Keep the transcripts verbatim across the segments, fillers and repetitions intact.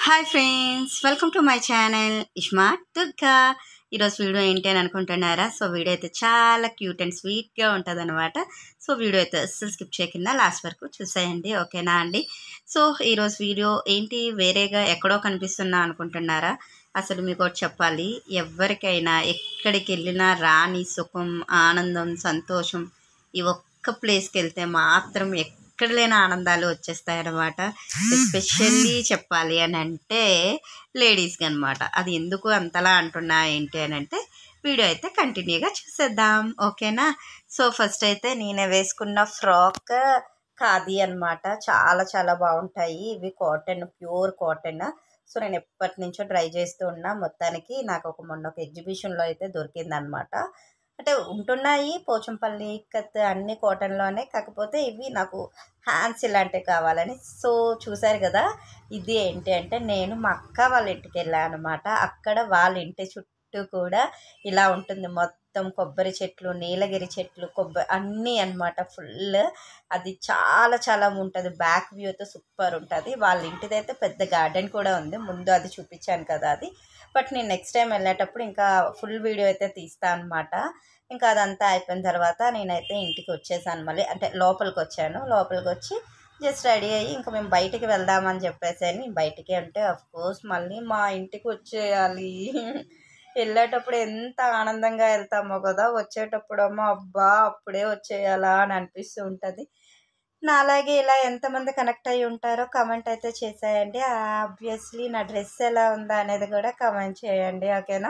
Hi friends, welcome to my channel iSmart Durga. ఈరోజు video ఏంటి అని అనుకుంటున్నారా? సో వీడియో అయితే చాలా క్యూట్ అండ్ స్వీట్గా ఉంటుంది అనమాట. సో వీడియో అయితే అస్సలు స్కిప్ చేయకుండా లాస్ట్ వరకు చూసేయండి, ఓకేనా అండి? సో ఈరోజు వీడియో ఏంటి వేరేగా ఎక్కడో కనిపిస్తున్నా అనుకుంటున్నారా? అసలు మీకు ఒకటి చెప్పాలి, ఎవరికైనా ఎక్కడికి వెళ్ళినా రాని సుఖం, ఆనందం, సంతోషం ఈ ఒక్క ప్లేస్కి వెళ్తే మాత్రం ఎక్కడ లేని ఆనందాలు వచ్చేస్తాయన్నమాట. ఎస్పెషల్లీ చెప్పాలి అని అంటే లేడీస్కి అనమాట. అది ఎందుకు అంతలా అంటున్నా ఏంటి అని అంటే వీడియో అయితే కంటిన్యూగా చూసేద్దాం, ఓకేనా? సో ఫస్ట్ అయితే నేనే వేసుకున్న ఫ్రాక్ ఖాదీ అనమాట. చాలా చాలా బాగుంటాయి ఇవి, కాటన్, ప్యూర్ కాటన్. సో నేను ఎప్పటి నుంచో ట్రై చేస్తూ ఉన్నా. మొత్తానికి నాకు ఒక మొన్న ఒక ఎగ్జిబిషన్లో అయితే దొరికిందనమాట. అంటే ఉంటున్నాయి పోచంపల్లి, ఇక్కత్ అన్ని కాటన్లోనే, కాకపోతే ఇవి నాకు హ్యాండ్స్ ఇలాంటివి కావాలని. సో చూసారు కదా, ఇది ఏంటి అంటే నేను మా అక్క వాళ్ళ ఇంటికి వెళ్ళాను అనమాట. అక్కడ వాళ్ళ ఇంటి చుట్టూ కూడా ఇలా ఉంటుంది, మొత్తం కొబ్బరి చెట్లు, నీలగిరి చెట్లు, కొబ్బరి అన్నీ అనమాట ఫుల్. అది చాలా చాలా ఉంటుంది, బ్యాక్ వ్యూ అయితే సూపర్ ఉంటుంది. వాళ్ళ ఇంటిదైతే పెద్ద గార్డెన్ కూడా ఉంది, ముందు అది చూపించాను కదా అది. బట్ నేను నెక్స్ట్ టైం వెళ్ళేటప్పుడు ఇంకా ఫుల్ వీడియో అయితే తీస్తాను అనమాట. ఇంకా అదంతా అయిపోయిన తర్వాత నేనైతే ఇంటికి వచ్చేసాను, మళ్ళీ అంటే లోపలికి వచ్చాను. లోపలికి వచ్చి జస్ట్ రెడీ అయ్యి ఇంకా మేము బయటికి వెళ్దామని చెప్పేసి అని బయటికి అంటే అఫ్కోర్స్ మళ్ళీ మా ఇంటికి వచ్చేయాలి. వెళ్ళేటప్పుడు ఎంత ఆనందంగా వెళ్తామో కదా, వచ్చేటప్పుడేమో అబ్బా అప్పుడే వచ్చేయాలా అని అనిపిస్తూ ఉంటుంది. నా అలాగే ఇలా ఎంతమంది కనెక్ట్ అయ్యి ఉంటారో కమెంట్ అయితే చేసేయండి. ఆబ్వియస్లీ నా డ్రెస్ ఎలా ఉందా అనేది కూడా కమెంట్ చేయండి, ఓకేనా?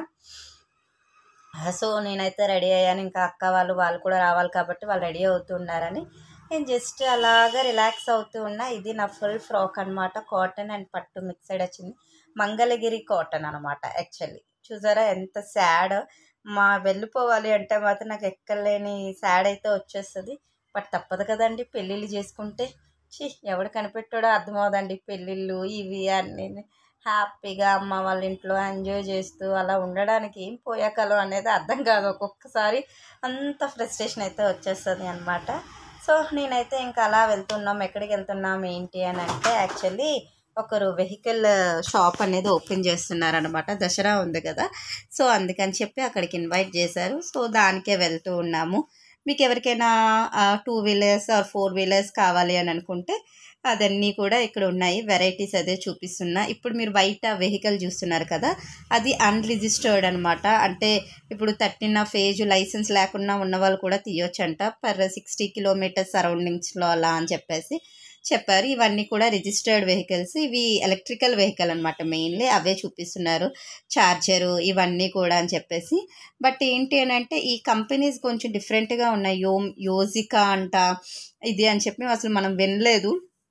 సో నేనైతే రెడీ అయ్యాను. ఇంకా అక్క వాళ్ళు వాళ్ళు కూడా రావాలి కాబట్టి వాళ్ళు రెడీ అవుతున్నారని నేను జస్ట్ అలాగా రిలాక్స్ అవుతూ ఉన్నా. ఇది నా ఫుల్ ఫ్రాక్ అనమాట, కాటన్ అండ్ పట్టు మిక్సడ్ వచ్చింది, మంగళగిరి కాటన్ అనమాట. యాక్చువల్లీ చూసారా ఎంత సాడ్, మా వెళ్ళిపోవాలి అంటే మాత్రం నాకు ఎక్కలేని సాడ్ అయితే వచ్చేస్తుంది. బట్ తప్పదు కదండి, పెళ్ళిళ్ళు చేసుకుంటే ఛీ ఎవడు కనిపెట్టాడో అర్థమవుదండి. పెళ్ళిళ్ళు ఇవి అన్నీ హ్యాపీగా అమ్మ వాళ్ళ ఇంట్లో ఎంజాయ్ చేస్తూ అలా ఉండడానికి ఏం పోయాకలం అనేది అర్థం కాదు. ఒక్కొక్కసారి అంత ఫ్రస్ట్రేషన్ అయితే వచ్చేస్తుంది అనమాట. సో నేనైతే ఇంకా అలా వెళ్తున్నాం. ఎక్కడికి వెళ్తున్నాం ఏంటి అని అంటే యాక్చువల్లీ ఒకరు వెహికల్ షాప్ అనేది ఓపెన్ చేస్తున్నారనమాట, దసరా ఉంది కదా. సో అందుకని చెప్పి అక్కడికి ఇన్వైట్ చేశారు. సో దానికే వెళ్తూ ఉన్నాము. మీకు ఎవరికైనా two wheelers or four wheelers కావాలి అని అనుకుంటే అదన్నీ కూడా ఇక్కడ ఉన్నాయి, వెరైటీస్ అదే చూపిస్తున్నా. ఇప్పుడు మీరు బయట వెహికల్ చూస్తున్నారు కదా, అది అన్రిజిస్టర్డ్ అనమాట. అంటే ఇప్పుడు థర్టీన్ ఆఫ్ ఏజ్ లైసెన్స్ లేకుండా ఉన్న వాళ్ళు కూడా తీయొచ్చంట, పర్ సిక్స్టీ కిలోమీటర్స్ సరౌండింగ్స్లో అలా అని చెప్పేసి చెప్పారు. ఇవన్నీ కూడా రిజిస్టర్డ్ వెహికల్స్, ఇవి ఎలక్ట్రికల్ వెహికల్ అనమాట, మెయిన్లీ అవే చూపిస్తున్నారు, ఛార్జరు ఇవన్నీ కూడా అని చెప్పేసి. బట్ ఏంటి అని అంటే ఈ కంపెనీస్ కొంచెం డిఫరెంట్గా ఉన్నాయి. యో యోజికా అంట ఇది అని చెప్పి అసలు మనం వినలేదు.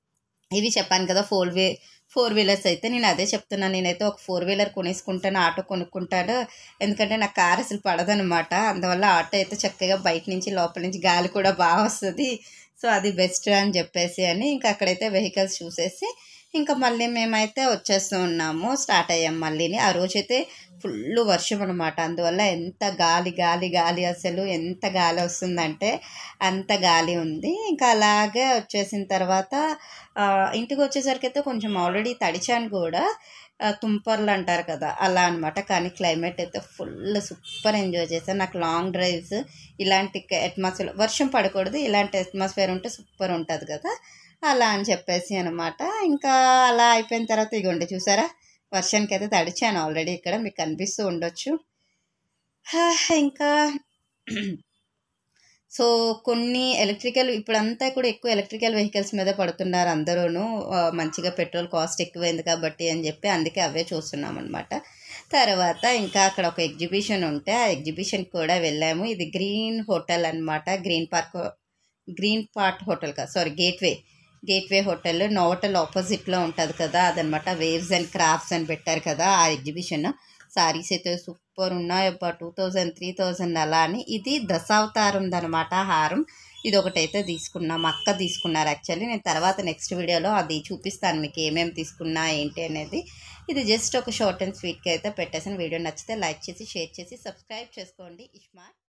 ఇవి చెప్పాను కదా ఫోర్ వే ఫోర్ వీలర్స్ అయితే నేను అదే చెప్తున్నాను. నేనైతే ఒక ఫోర్ వీలర్ కొనేసుకుంటాను, ఆటో కొనుక్కుంటాను. ఎందుకంటే నాకు కార్ అసలు పడదనమాట. అందువల్ల ఆటో అయితే చక్కగా బయట నుంచి లోపల నుంచి గాలి కూడా బాగా వస్తుంది. సో అది బెస్ట్ అని చెప్పేసి అని ఇంకా అక్కడైతే వెహికల్స్ చూసేసి ఇంకా మళ్ళీ మేమైతే వచ్చేస్తూ ఉన్నాము, స్టార్ట్ అయ్యాం మళ్ళీని. ఆ రోజైతే ఫుల్ వర్షం అనమాట, అందువల్ల ఎంత గాలి గాలి గాలి అసలు ఎంత గాలి వస్తుందంటే అంత గాలి ఉంది. ఇంకా అలాగే వచ్చేసిన తర్వాత ఇంటికి వచ్చేసరికి అయితే కొంచెం ఆల్రెడీ తడిచాను కూడా, తుంపర్లు అంటారు కదా అలా అనమాట. కానీ క్లైమేట్ అయితే ఫుల్ సూపర్ ఎంజాయ్ చేశాను. నాకు లాంగ్ డ్రైవ్స్ ఇలాంటి అట్మాస్ఫియర్, వర్షం పడకూడదు, ఇలాంటి అట్మాస్ఫియర్ ఉంటే సూపర్ ఉంటుంది కదా అలా అని చెప్పేసి అనమాట. ఇంకా అలా అయిపోయిన తర్వాత ఇగోండి చూసారా, వర్షానికి అయితే తడిచాను ఆల్రెడీ, ఇక్కడ మీకు కనిపిస్తూ ఉండొచ్చు. ఇంకా సో కొన్ని ఎలక్ట్రికల్ ఇప్పుడంతా కూడా ఎక్కువ ఎలక్ట్రికల్ వెహికల్స్ మీద పడుతున్నారు అందరూ, మంచిగా పెట్రోల్ కాస్ట్ ఎక్కువైంది కాబట్టి అని చెప్పి, అందుకే అవే చూస్తున్నాం అనమాట. తర్వాత ఇంకా అక్కడ ఒక ఎగ్జిబిషన్ ఉంటే ఆ ఎగ్జిబిషన్కి కూడా వెళ్ళాము. ఇది గ్రీన్ హోటల్ అనమాట, green park green part hotel కదా sorry gateway gateway hotel Novotel ఆపోజిట్లో ఉంటుంది కదా అదనమాట. వేవ్స్ అండ్ క్రాఫ్ట్స్ అని పెట్టారు కదా ఆ ఎగ్జిబిషన్. సారీస్ అయితే సూపర్ ఉన్నాయి అబ్బా, టూ థౌజండ్ త్రీ థౌజండ్ అలా అని. ఇది దశావతారం అనమాట హారం, ఇది ఒకటైతే తీసుకున్నాం, అక్క తీసుకున్నారు యాక్చువల్లీ. నేను తర్వాత నెక్స్ట్ వీడియోలో అది చూపిస్తాను మీకు ఏమేమి తీసుకున్నా ఏంటి అనేది. ఇది జస్ట్ ఒక షార్ట్ అండ్ స్వీట్గా అయితే పెట్టేసాను. వీడియో నచ్చితే లైక్ చేసి షేర్ చేసి సబ్స్క్రైబ్ చేసుకోండి. ఇష్మార్ట్.